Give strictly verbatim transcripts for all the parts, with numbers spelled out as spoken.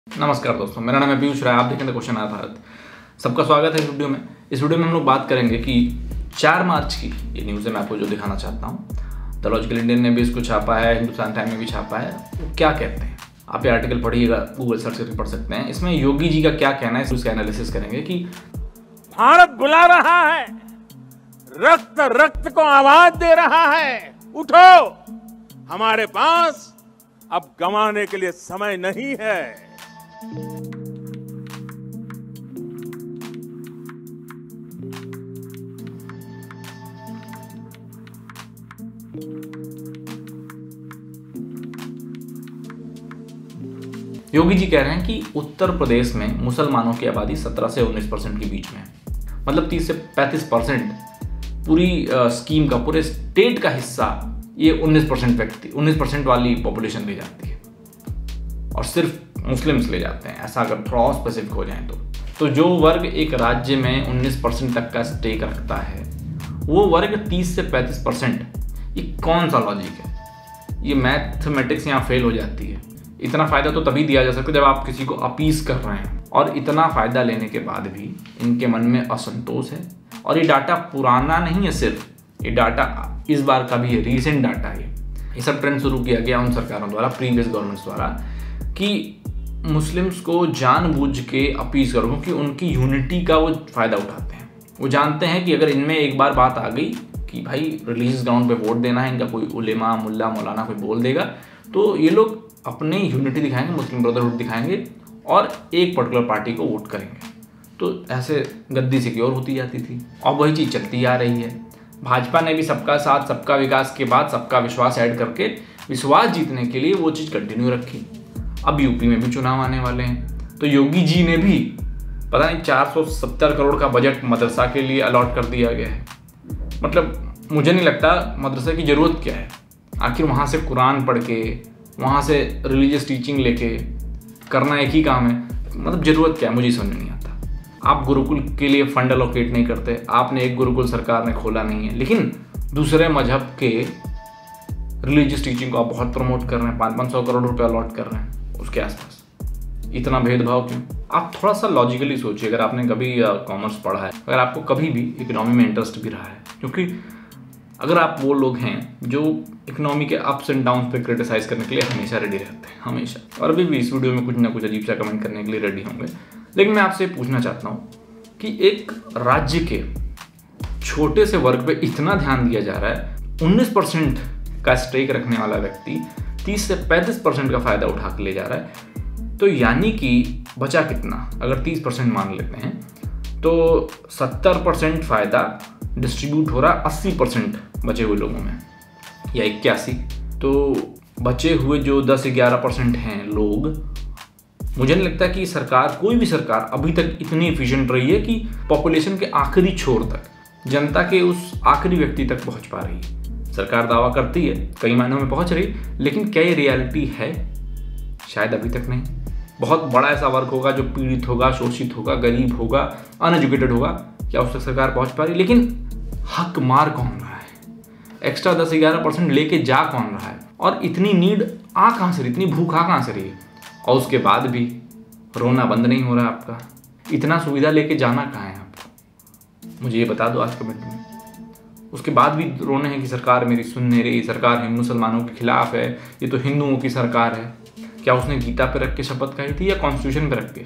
नमस्कार दोस्तों, मेरा नाम है पीयूष राय। आप देखें द क्वेश्चन आया भारत। सबका स्वागत है इस वीडियो में। इस वीडियो में हम लोग बात करेंगे कि चार मार्च की ये न्यूज़ है, मैं आपको जो दिखाना चाहता हूँ। द लॉजिकल इंडियन ने भी इसको छापा है, हिंदुस्तान टाइम में भी छापा है। वो क्या कहते हैं, आप ये आर्टिकल पढ़िएगा, गूगल सर्च करके पढ़ सकते हैं। इसमें योगी जी का क्या कहना है, उसका एनालिसिस करेंगे कि भारत बुला रहा है, रक्त रक्त को आवाज दे रहा है, उठो, हमारे पास अब गंवाने के लिए समय नहीं है। योगी जी कह रहे हैं कि उत्तर प्रदेश में मुसलमानों की आबादी सत्रह से उन्नीस परसेंट के बीच में है। मतलब तीस से पैंतीस परसेंट पूरी स्कीम का, पूरे स्टेट का हिस्सा ये उन्नीस परसेंट व्यक्ति उन्नीस परसेंट वाली पॉपुलेशन ले जाती है और सिर्फ मुस्लिम्स ले जाते हैं। ऐसा अगर थोड़ा और स्पेसिफिक हो जाए तो तो जो वर्ग एक राज्य में उन्नीस परसेंट तक का स्टेक रखता है, वो वर्ग तीस से पैंतीस परसेंट, ये कौन सा लॉजिक है? ये मैथमेटिक्स यहाँ फेल हो जाती है। इतना फ़ायदा तो तभी दिया जा सकता है जब आप किसी को अपीस कर रहे हैं, और इतना फ़ायदा लेने के बाद भी इनके मन में असंतोष है। और ये डाटा पुराना नहीं है, सिर्फ ये डाटा इस बार का भी है, रीसेंट डाटा है। ये सब ट्रेंड शुरू किया गया उन सरकारों द्वारा, प्रीवियस गवर्नमेंट्स द्वारा, कि मुस्लिम्स को जानबूझ के अपीस करो, क्योंकि उनकी यूनिटी का वो फ़ायदा उठाते हैं। वो जानते हैं कि अगर इनमें एक बार बात आ गई कि भाई रिलीजियस ग्राउंड पे वोट देना है, इनका कोई उलेमा मुल्ला मौलाना कोई बोल देगा, तो ये लोग अपने यूनिटी दिखाएंगे, मुस्लिम ब्रदरहुड दिखाएंगे और एक पर्टिकुलर पार्टी को वोट करेंगे। तो ऐसे गद्दी सिक्योर होती जाती थी और वही चीज़ चलती आ रही है। भाजपा ने भी सबका साथ सबका विकास के बाद सबका विश्वास ऐड करके विश्वास जीतने के लिए वो चीज़ कंटिन्यू रखी। अब यूपी में भी चुनाव आने वाले हैं, तो योगी जी ने भी पता नहीं चार सौ सत्तर करोड़ का बजट मदरसा के लिए अलॉट कर दिया गया है। मतलब मुझे नहीं लगता मदरसा की ज़रूरत क्या है। आखिर वहाँ से कुरान पढ़ के, वहाँ से रिलीजियस टीचिंग लेके करना एक ही काम है। मतलब ज़रूरत क्या है, मुझे समझ नहीं आता। आप गुरुकुल के लिए फंड अलोकेट नहीं करते, आपने एक गुरुकुल सरकार ने खोला नहीं है, लेकिन दूसरे मजहब के रिलीजियस टीचिंग को आप बहुत प्रमोट कर रहे हैं, पाँच पाँच सौ करोड़ रुपये अलॉट कर रहे हैं उसके आसपास। इतना भेदभाव क्यों? आप थोड़ा सा लॉजिकली सोचिए। अगर आपने कभी कॉमर्स पढ़ा है, अगर आपको कभी भी इकोनॉमी में इंटरेस्ट भी रहा है, क्योंकि अगर आप वो लोग हैं जो इकोनॉमी के अप्स एंड डाउन पे क्रिटिसाइज करने के लिए हमेशा रेडी रहते हैं, हमेशा, और अभी भी इस वीडियो में कुछ ना कुछ अजीब सा कमेंट करने के लिए रेडी होंगे। लेकिन मैं आपसे पूछना चाहता हूँ कि एक राज्य के छोटे से वर्ग पे इतना ध्यान दिया जा रहा है, उन्नीस परसेंट का स्टेक रखने वाला व्यक्ति तीस से पैंतीस परसेंट का फायदा उठा के ले जा रहा है, तो यानी कि बचा कितना? अगर तीस परसेंट मान लेते हैं तो सत्तर परसेंट फायदा डिस्ट्रीब्यूट हो रहा है अस्सी परसेंट बचे हुए लोगों में, या इक्यासी। तो बचे हुए जो दस ग्यारह परसेंट हैं लोग, मुझे नहीं लगता कि सरकार, कोई भी सरकार अभी तक इतनी एफिशिएंट रही है कि पॉपुलेशन के आखिरी छोर तक, जनता के उस आखिरी व्यक्ति तक पहुंच पा रही है। सरकार दावा करती है कई मायनों में पहुंच रही, लेकिन क्या ये रियलिटी है? शायद अभी तक नहीं। बहुत बड़ा ऐसा वर्ग होगा जो पीड़ित होगा, शोषित होगा, गरीब होगा, अनएजुकेटेड होगा, क्या उस तक सरकार पहुंच पा रही? लेकिन हक मार कौन रहा है? एक्स्ट्रा दस ग्यारह परसेंट लेके जा कौन रहा है? और इतनी नीड आ कहाँ से रही, इतनी भूख आ कहाँ से रही है? और उसके बाद भी रोना बंद नहीं हो रहा है आपका। इतना सुविधा लेके जाना कहाँ है आपको? मुझे ये बता दो आज कमेंट में। उसके बाद भी रोने हैं कि सरकार मेरी सुन नहीं रही, सरकार मुसलमानों के खिलाफ है, ये तो हिंदुओं की सरकार है। क्या उसने गीता पे रख के शपथ खाई थी या कॉन्स्टिट्यूशन पे रख के?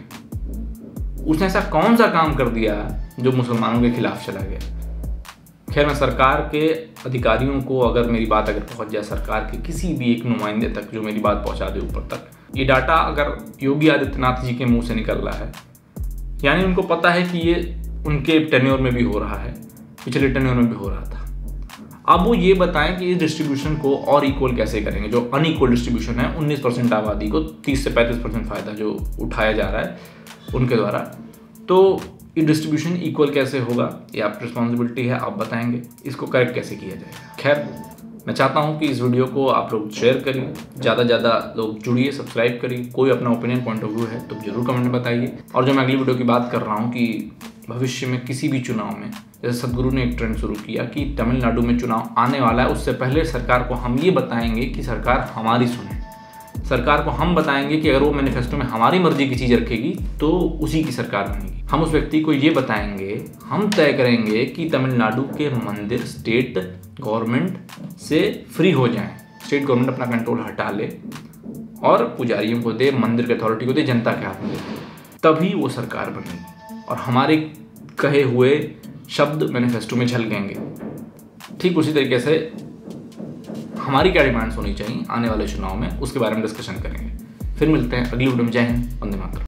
उसने ऐसा कौन सा काम कर दिया जो मुसलमानों के खिलाफ चला गया? खैर, मैं सरकार के अधिकारियों को, अगर मेरी बात अगर पहुंच जाए सरकार के किसी भी एक नुमाइंदे तक जो मेरी बात पहुंचा दे ऊपर तक, ये डाटा अगर योगी आदित्यनाथ जी के मुंह से निकल रहा है, यानी उनको पता है कि ये उनके टेन्योर में भी हो रहा है, पिछले टेन्योर में भी हो रहा था। अब वो ये बताएं कि इस डिस्ट्रीब्यूशन को और इक्वल कैसे करेंगे। जो अनइक्वल डिस्ट्रीब्यूशन है, उन्नीस परसेंट आबादी को तीस से पैंतीस परसेंट फायदा जो उठाया जा रहा है उनके द्वारा, तो ये डिस्ट्रीब्यूशन इक्वल कैसे होगा? ये आप रिस्पॉन्सिबिलिटी है, आप बताएंगे। इसको करेक्ट कैसे किया जाएगा? खैर, मैं चाहता हूँ कि इस वीडियो को आप लोग शेयर करिए, ज़्यादा से ज़्यादा लोग जुड़िए, सब्सक्राइब करिए। कोई अपना ओपिनियन पॉइंट ऑफ व्यू है तो जरूर कमेंट में बताइए। और जो मैं अगली वीडियो की बात कर रहा हूँ कि भविष्य में किसी भी चुनाव में, जैसे सदगुरु ने एक ट्रेंड शुरू किया कि तमिलनाडु में चुनाव आने वाला है, उससे पहले सरकार को हम ये बताएंगे कि सरकार हमारी सुने। सरकार को हम बताएंगे कि अगर वो मैनिफेस्टो में हमारी मर्जी की चीज़ रखेगी तो उसी की सरकार बनेगी। हम उस व्यक्ति को ये बताएंगे, हम तय करेंगे कि तमिलनाडु के मंदिर स्टेट गवर्नमेंट से फ्री हो जाएं, स्टेट गवर्नमेंट अपना कंट्रोल हटा ले और पुजारियों को दे, मंदिर के अथॉरिटी को दे, जनता के हाथ में दे, तभी वो सरकार बनेगी और हमारे कहे हुए शब्द मैनिफेस्टो में झलकेंगे। ठीक उसी तरीके से हमारी क्या डिमांड्स होनी चाहिए आने वाले चुनाव में, उसके बारे में डिस्कशन करेंगे। फिर मिलते हैं अगली वीडियो में। जय हिंद, वंदे मातरम।